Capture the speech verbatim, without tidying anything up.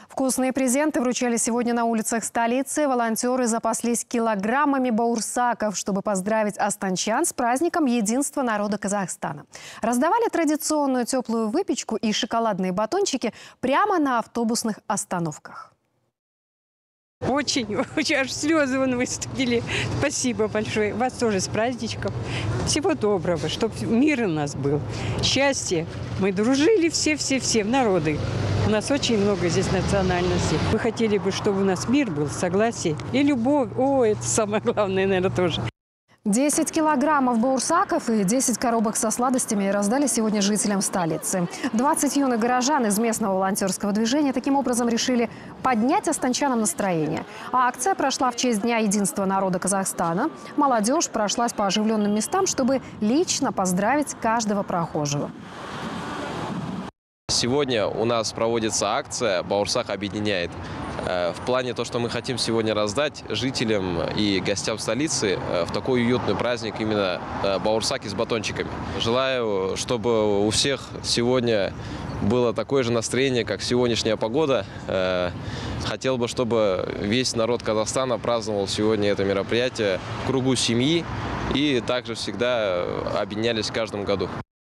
Вкусные презенты вручали сегодня на улицах столицы. Волонтеры запаслись килограммами баурсаков, чтобы поздравить астанчан с праздником единства народа Казахстана. Раздавали традиционную теплую выпечку и шоколадные батончики прямо на автобусных остановках. Очень, очень аж слезы вон выступили. Спасибо большое. Вас тоже с праздничком. Всего доброго, чтобы мир у нас был. Счастье. Мы дружили все-все-все народы. У нас очень много здесь национальностей. Мы хотели бы, чтобы у нас мир был, согласие и любовь. О, это самое главное, наверное, тоже. десять килограммов баурсаков и десять коробок со сладостями раздали сегодня жителям столицы. двадцать юных горожан из местного волонтерского движения таким образом решили поднять астанчанам настроение. А акция прошла в честь Дня единства народа Казахстана. Молодежь прошлась по оживленным местам, чтобы лично поздравить каждого прохожего. Сегодня у нас проводится акция «Баурсак объединяет». В плане то, что мы хотим сегодня раздать жителям и гостям столицы в такой уютный праздник именно баурсаки с батончиками. Желаю, чтобы у всех сегодня было такое же настроение, как сегодняшняя погода. Хотел бы, чтобы весь народ Казахстана праздновал сегодня это мероприятие в кругу семьи и также всегда объединялись в каждом году.